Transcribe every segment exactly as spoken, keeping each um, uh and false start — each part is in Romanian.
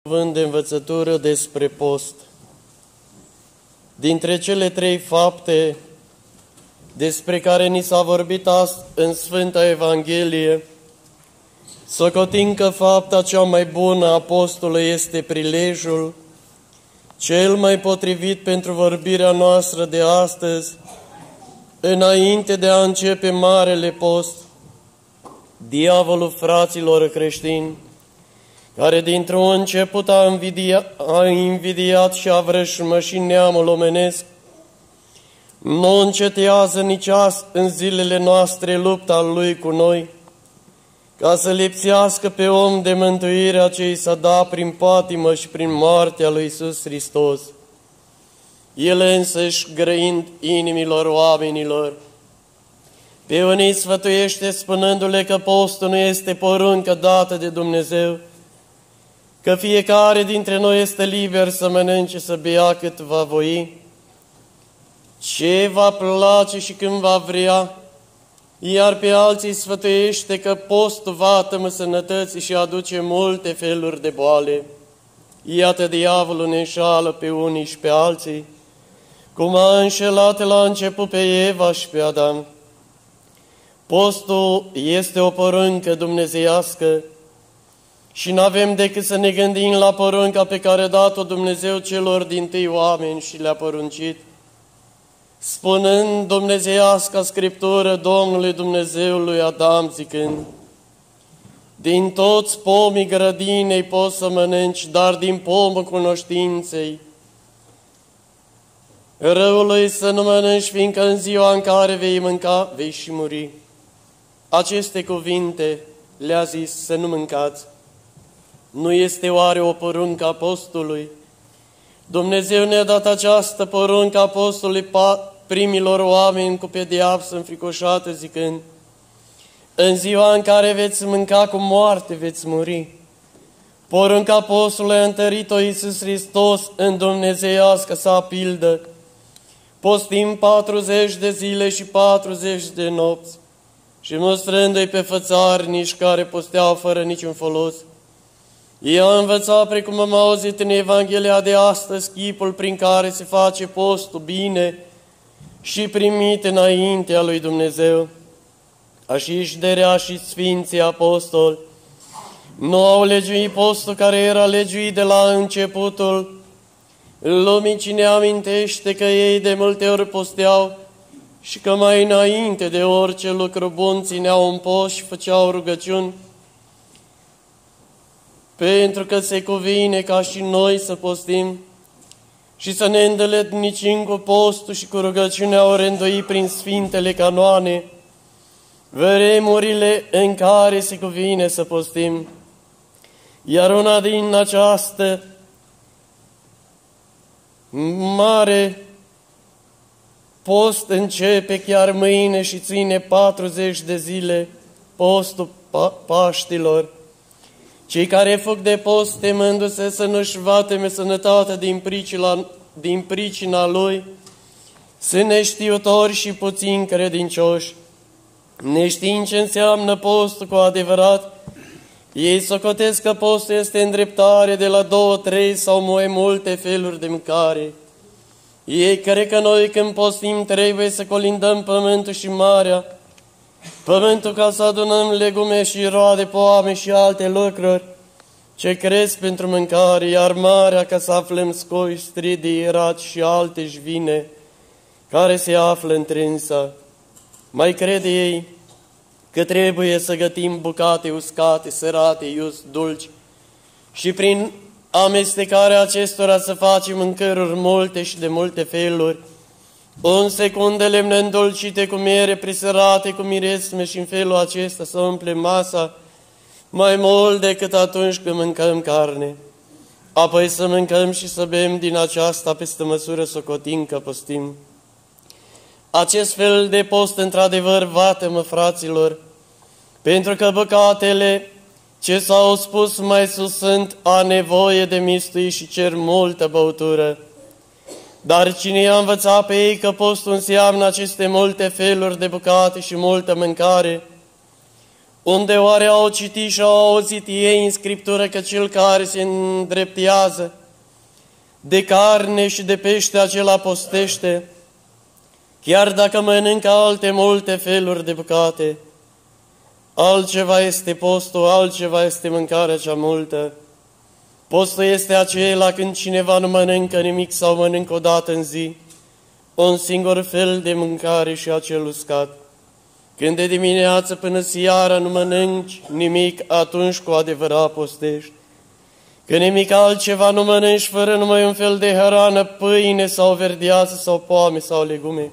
Cuvânt de învățătură despre post. Dintre cele trei fapte despre care ni s-a vorbit azi în Sfânta Evanghelie, socotim că fapta cea mai bună a postului este prilejul, cel mai potrivit pentru vorbirea noastră de astăzi, înainte de a începe Marele Post. Diavolul, fraților creștini, care dintr-un început a, invidia, a invidiat și a vrășmășit neamul omenesc, nu încetează nici azi în zilele noastre lupta lui cu noi, ca să lipsească pe om de mântuirea ce i s-a dat prin patimă și prin moartea lui Iisus Hristos. El însăși, grăind inimilor oamenilor, pe unii sfătuiește spunându-le că postul nu este poruncă dată de Dumnezeu, că fiecare dintre noi este liber să mănânce, să bea cât va voi, ce va place și când va vrea, iar pe alții sfătuiește că postul vatămă sănătății și aduce multe feluri de boale. Iată, diavolul ne înșală pe unii și pe alții, cum a înșelat la început pe Eva și pe Adam. Postul este o poruncă dumnezeiască și n-avem decât să ne gândim la porunca pe care a dat-o Dumnezeu celor dintâi oameni și le-a poruncit, spunând dumnezeiasca Scriptură Domnului Dumnezeului Adam, zicând: din toți pomii grădinei poți să mănânci, dar din pomul cunoștinței răului să nu mănânci, fiindcă în ziua în care vei mânca, vei și muri. Aceste cuvinte le-a zis să nu mâncați. Nu este oare o poruncă a postului? Dumnezeu ne-a dat această poruncă a postului primilor oameni cu pedeapsă înfricoșată, zicând: în ziua în care veți mânca, cu moarte veți muri. Porunca postului a întărit-o Iisus Hristos în dumnezeiască sa pildă. Postim patruzeci de zile și patruzeci de nopți și mostrându-i pe fățarnici care posteau fără niciun folos, ei au învățat, precum am auzit în Evanghelia de astăzi, chipul prin care se face postul bine și primit înaintea lui Dumnezeu. Așa Derea și Sfinții Apostoli nu au legiuit postul care era legiuit de la începutul lumii, ci ne amintește că ei de multe ori posteau și că mai înainte de orice lucru bun țineau un post și făceau rugăciuni, pentru că se cuvine ca și noi să postim și să ne îndeletnicim cu postul și cu rugăciunea o rândui prin Sfintele Canoane, vremurile în care se cuvine să postim. Iar una din această mare post începe chiar mâine și ține patruzeci de zile, postul pa Paștilor. Cei care fug de post, temându-se să nu-și vateme sănătatea din pricina, din pricina lui, sunt neștiutori și puțin credincioși. Neștiind ce înseamnă postul cu adevărat, ei socotesc că postul este îndreptare de la două, trei sau mai multe feluri de mâncare. Ei cred că noi, când postim, trebuie să colindăm pământul și marea, pământul ca să adunăm legume și roade, poame și alte lucruri ce cresc pentru mâncare, iar marea ca să aflăm scoi, stridii, raci și alte jvine care se află întrânsa. Mai crede ei că trebuie să gătim bucate uscate, sărate, ius, dulci și prin amestecarea acestora să facem mâncăruri multe și de multe feluri, un secund de lemne îndulcite cu miere, presărate cu miresme, și în felul acesta să umplem masa mai mult decât atunci când mâncăm carne. Apoi să mâncăm și să bem din aceasta peste măsură, socotim că postim. Acest fel de post, într-adevăr, vatămă, fraților, pentru că păcatele ce s-au spus mai sus sunt a nevoie de mistui și cer multă băutură. Dar cine i-a învățat pe ei că postul înseamnă aceste multe feluri de bucate și multă mâncare, Unde oare au citit și au auzit ei în Scriptură că cel care se îndreptează de carne și de pește acela postește, chiar dacă mănâncă alte multe feluri de bucate? Altceva este postul, altceva este mâncarea cea multă. Postul este acela când cineva nu mănâncă nimic sau mănâncă o dată în zi, un singur fel de mâncare și acel uscat. Când de dimineață până seara nu mănânci nimic, atunci cu adevărat postești. Că nimic altceva nu mănânci fără numai un fel de hrană, pâine sau verdeață sau poame sau legume.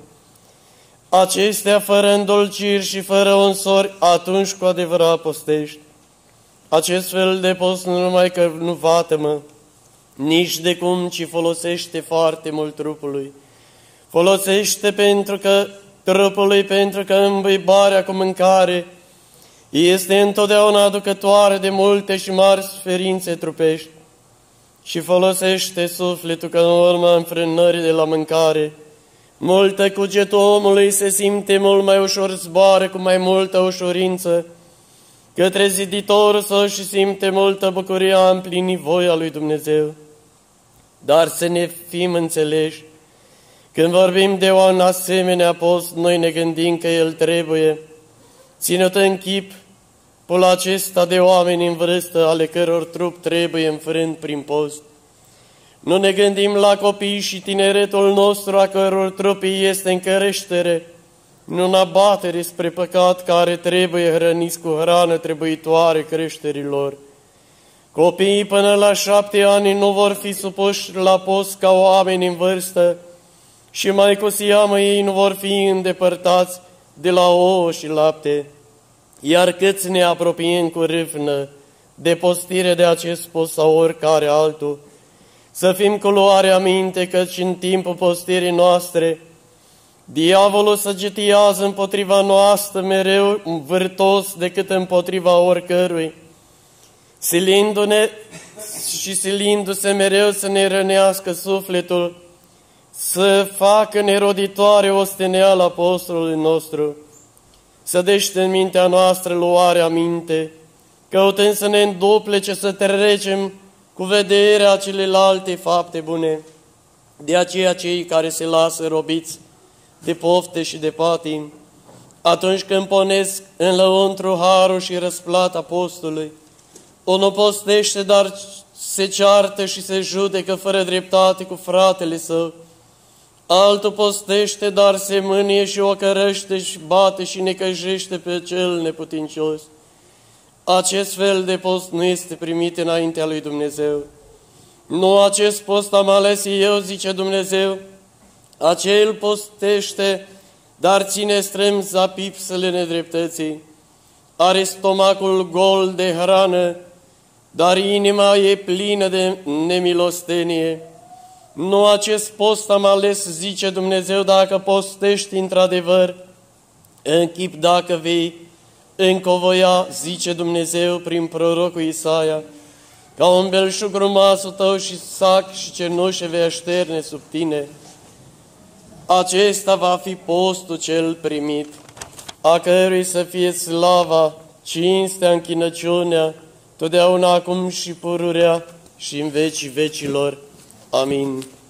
Acestea fără îndolciri și fără unsori, atunci cu adevărat postești. Acest fel de post nu numai că nu vatămă, nici de cum, ci folosește foarte mult trupului. Folosește pentru că trupului, pentru că îmbăibarea cu mâncare este întotdeauna aducătoare de multe și mari suferințe trupești, și folosește sufletul că în urma înfrânării de la mâncare, multă cugetul omului se simte mult mai ușor, zboară cu mai multă ușurință către ziditorul său și simte multă bucurie a împlini voia lui Dumnezeu. Dar să ne fim înțeleși, când vorbim de un asemenea post, noi ne gândim că el trebuie ținut în chip pul acesta de oameni în vârstă, ale căror trup trebuie înfrânt prin post. Nu ne gândim la copii și tineretul nostru, a căror trup este în creștere, nu în abatere spre păcat, care trebuie hrăniți cu hrană trebuitoare creșterilor. Copiii până la șapte ani nu vor fi supuși la post ca oameni în vârstă și mai cu seamă ei nu vor fi îndepărtați de la ouă și lapte. Iar câți ne apropiem cu râvnă de postire de acest post sau oricare altul, să fim cu luare aminte căci în timpul postirii noastre diavolul săgetiază împotriva noastră mereu vârtos decât împotriva oricărui, silindu-ne și silindu-se mereu să ne rănească sufletul, să facă neroditoare osteneala apostolului nostru. Să dește în mintea noastră luare aminte, căutând să ne înduplece, să trecem cu vederea celelalte fapte bune. De aceea cei care se lasă robiți de pofte și de patim, atunci când ponesc în lăuntru harul și răsplata postului, unul postește, dar se ceartă și se judecă fără dreptate cu fratele său, altul postește, dar se mânie și ocărăște și bate și necăjește pe cel neputincios. Acest fel de post nu este primit înaintea lui Dumnezeu. Nu acest post am ales eu, zice Dumnezeu, acel postește, dar ține strâm zapipsele nedreptății. Are stomacul gol de hrană, dar inima e plină de nemilostenie. Nu acest post am ales, zice Dumnezeu, dacă postești într-adevăr, în chip dacă vei încovoia, zice Dumnezeu prin prorocul Isaia, ca un belșug rumasul tău și sac și cenușe vei așterne sub tine. Acesta va fi postul cel primit, a cărui să fie slava, cinstea, închinăciunea, totdeauna acum și pururea și în vecii vecilor. Amin.